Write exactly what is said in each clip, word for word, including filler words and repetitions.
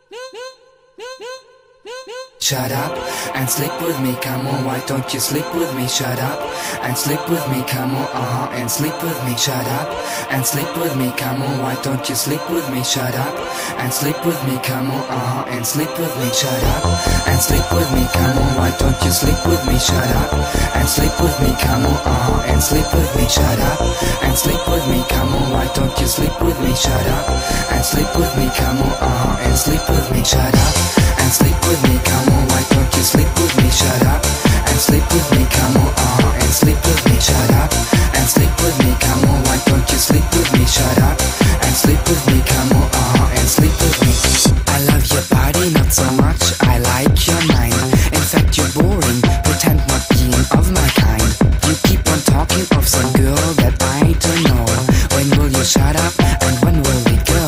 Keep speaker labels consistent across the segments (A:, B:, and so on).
A: Shut up and sleep with me, come on, why don't you sleep with me? Shut up and sleep with me, come on, uh-huh, and sleep with me. Shut up and sleep with me, come on, why don't you sleep with me? Shut up and sleep with me, come on, uh-huh, and sleep with me. Shut up and sleep with me, come on, why don't you sleep with me? Shut up and sleep with me, come on, uh-huh, and sleep with me. Shut up and sleep with me, come on, why don't you sleep with me? Shut up and sleep with me, come on, uh-huh, and sleep with me. Shut up and sleep with me, come on, why don't you sleep with me? Shut up and sleep with me, come on, uh-huh, and sleep with me. Shut up and sleep with me, come on, why don't you sleep with me? Shut up and sleep with me, come on, uh-huh, and sleep with me. I love your body, not so much, I like your mind. In fact, you're boring, pretend not being of my kind. You keep on talking of some girl that I don't know. When will you shut up and when will we go?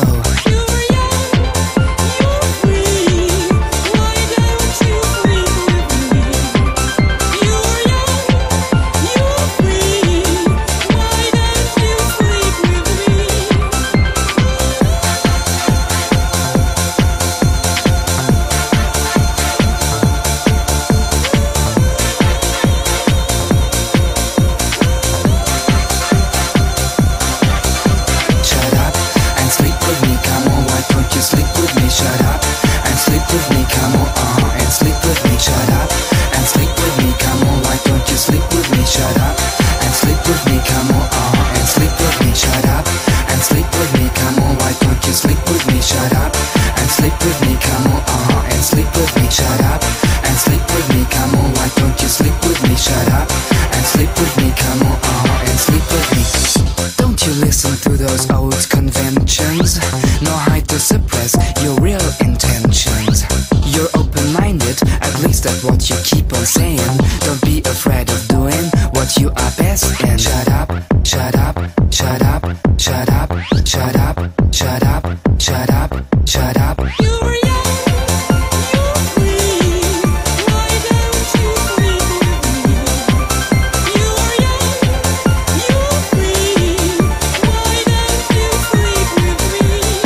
A: Nor hide to suppress your real intentions. You're open-minded, at least that's what you keep on saying. Don't be afraid of doing what you are best in. Shut up, shut up, shut up, shut up, shut up, shut up, shut up, shut up. You're young, you're free, why don't you sleep with me? You're young, you're free, why don't you sleep with me?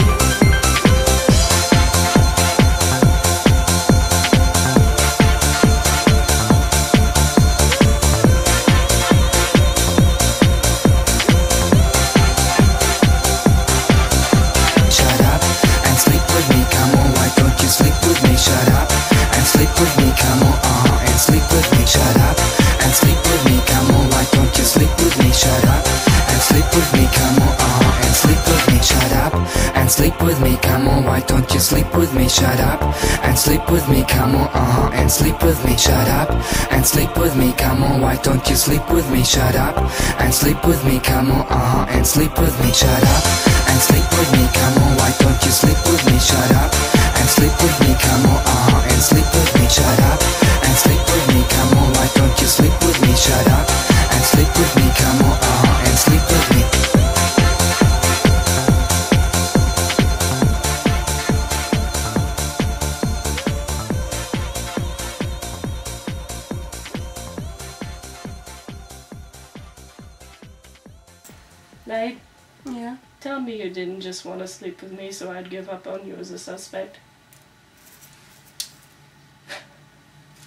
A: Sleep with me, come on, why don't you sleep with me? Shut up and sleep with me, come on, uh-huh, and sleep with me. Shut up and sleep with me, come on, why don't you sleep with me? Shut up and sleep with me, come on, uh-huh, and sleep with me. Shut up and sleep with me, come on, why don't you sleep with me? Shut up and sleep with me, come on, uh-huh, and sleep with me. Shut up and sleep with me, come on, why don't you sleep with me? Shut up and sleep with me, come on, uh-huh, and sleep with me.
B: Night.
C: Yeah.
B: Tell me you didn't just want to sleep with me so I'd give up on you as a suspect.